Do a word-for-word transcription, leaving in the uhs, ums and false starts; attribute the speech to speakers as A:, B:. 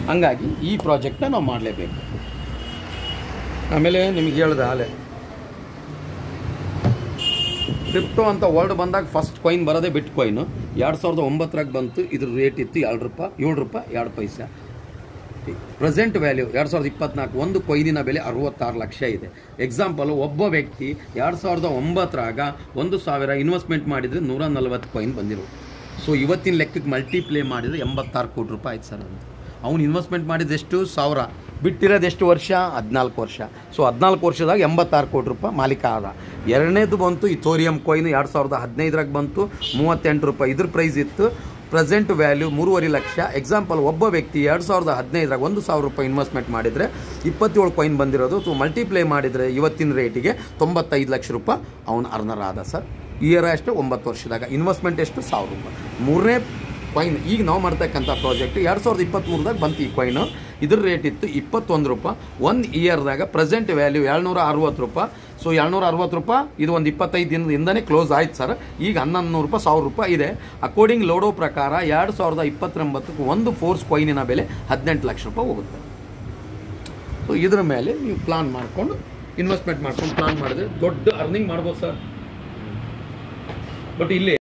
A: ಹಂಗಾಗಿ ಈ ಪ್ರಾಜೆಕ್ಟ್ನ ನಾವು ಮಾಡಲೇಬೇಕು. ಆಮೇಲೆ ನಿಮಗೆ ಹೇಳ್ದೆ ಹಾಲೆ ಕ್ರಿಪ್ಟೋ ಅಂತ ವರ್ಲ್ಡ್ ಬಂದಾಗ ಫಸ್ಟ್ ಕಾಯಿನ್ ಬರೋದೇ ಬಿಟ್ ಕಾಯಿನು. ಎರಡು ಸಾವಿರದ ಒಂಬತ್ತರಾಗ ಬಂತು, ಇದ್ರ ರೇಟ್ ಇತ್ತು ಎರಡು ರೂಪಾಯಿ ಏಳು ರೂಪಾಯಿ ಎರಡು ಪೈಸೆ. ಪ್ರೆಸೆಂಟ್ ವ್ಯಾಲ್ಯೂ ಎರಡು ಸಾವಿರದ ಇಪ್ಪತ್ನಾಲ್ಕು ಒಂದು ಕೊಯ್ನಿನ ಬೆಲೆ ಅರವತ್ತಾರು ಲಕ್ಷ ಇದೆ. ಎಕ್ಸಾಂಪಲ್, ಒಬ್ಬ ವ್ಯಕ್ತಿ ಎರಡು ಸಾವಿರದ ಒಂಬತ್ತರಾಗ ಒಂದು ಸಾವಿರ ಇನ್ವೆಸ್ಟ್ಮೆಂಟ್ ಮಾಡಿದರೆ ನೂರ ನಲ್ವತ್ತು ಕಾಯಿನ್ ಬಂದಿರೋ. ಸೊ ಇವತ್ತಿನ ಲೆಕ್ಕಕ್ಕೆ ಮಲ್ಟಿಪ್ಲೇ ಮಾಡಿದರೆ ಎಂಬತ್ತಾರು ಕೋಟಿ ರೂಪಾಯಿ ಆಯ್ತು ಸರ್. ಅಂತ ಅವ್ನು ಇನ್ವೆಸ್ಟ್ಮೆಂಟ್ ಮಾಡಿದೆಷ್ಟು ಸಾವಿರ, ಬಿಟ್ಟಿರೋದೆಷ್ಟು ವರ್ಷ? ಹದಿನಾಲ್ಕು ವರ್ಷ. ಸೊ ಹದಿನಾಲ್ಕು ವರ್ಷದಾಗ ಎಂಬತ್ತಾರು ಕೋಟಿ ರೂಪಾಯಿ ಮಾಲೀಕ ಆದ. ಎರಡನೇದು ಬಂತು ಇಥೋರಿಯಂ ಕಾಯಿನ್, ಎರಡು ಸಾವಿರದ ಹದಿನೈದರಾಗ ಬಂತು ಮೂವತ್ತೆಂಟು ರೂಪಾಯಿ ಇದ್ರ ಪ್ರೈಸ್ ಇತ್ತು. ಪ್ರೆಸೆಂಟ್ ವ್ಯಾಲ್ಯೂ ಮೂರುವರೆ ಲಕ್ಷ. ಎಕ್ಸಾಂಪಲ್, ಒಬ್ಬ ವ್ಯಕ್ತಿ ಎರಡು ಸಾವಿರದ ಹದಿನೈದರಾಗ ಒಂದು ಸಾವಿರ ರೂಪಾಯಿ ಇನ್ವೆಸ್ಟ್ಮೆಂಟ್ ಮಾಡಿದರೆ ಇಪ್ಪತ್ತೇಳು ಕಾಯಿನ್ ಬಂದಿರೋದು. ಸೊ ಮಲ್ಟಿಪ್ಲೈ ಮಾಡಿದರೆ ಇವತ್ತಿನ ರೇಟಿಗೆ ತೊಂಬತ್ತೈದು ಲಕ್ಷ ರೂಪಾಯಿ ಅವನು ಅರ್ನರ್ ಆದ ಸರ್. ಇಯರ್ ಅಷ್ಟು ಒಂಬತ್ತು ವರ್ಷದಾಗ. ಇನ್ವೆಸ್ಟ್ಮೆಂಟ್ ಎಷ್ಟು? ಸಾವಿರ ರೂಪಾಯಿ. ಮೂರನೇ ಕಾಯಿನ್ ಈಗ ನಾವು ಮಾಡ್ತಕ್ಕಂಥ ಪ್ರಾಜೆಕ್ಟ್ ಎರಡು ಸಾವಿರದ ಇಪ್ಪತ್ತ್ಮೂರದಾಗ ಬಂತು ಈ ಕಾಯಿನು. ಇದ್ರ ರೇಟ್ ಇತ್ತು ಇಪ್ಪತ್ತೊಂದು ರೂಪಾಯಿ. ಒಂದು ಇಯರ್ದಾಗ ಪ್ರೆಸೆಂಟ್ ವ್ಯಾಲ್ಯೂ ಏಳ್ನೂರ ಅರವತ್ತು ರೂಪಾಯಿ. ಸೊ ಏಳ್ನೂರ ಅರವತ್ತು ರೂಪಾಯಿ ಇದು ಒಂದು ಇಪ್ಪತ್ತೈದು ದಿನದಿಂದನೇ ಕ್ಲೋಸ್ ಆಯ್ತು ಸರ್. ಈಗ ಹನ್ನೊಂದು ನೂರು ರೂಪಾಯಿ ಸಾವಿರ ರೂಪಾಯಿ ಇದೆ. ಅಕಾರ್ಡಿಂಗ್ ಲೋಡೋ ಪ್ರಕಾರ ಎರಡು ಸಾವಿರದ ಇಪ್ಪತ್ತೊಂಬತ್ತಕ್ಕೆ ಒಂದು ಫೋರ್ಸ್ ಕಾಯಿನಿನ ಬೆಲೆ ಹದಿನೆಂಟು ಲಕ್ಷ ರೂಪಾಯಿ ಹೋಗುತ್ತೆ. ಸೊ ಇದ್ರ ಮೇಲೆ ನೀವು ಪ್ಲಾನ್ ಮಾಡಿಕೊಂಡು ಇನ್ವೆಸ್ಟ್ಮೆಂಟ್ ಮಾಡ್ಕೊಂಡು ಪ್ಲಾನ್ ಮಾಡಿದ್ರೆ ದೊಡ್ಡ ಅರ್ನಿಂಗ್ ಮಾಡ್ಬೋದು ಸರ್. ಬಟ್ ಇಲ್ಲಿ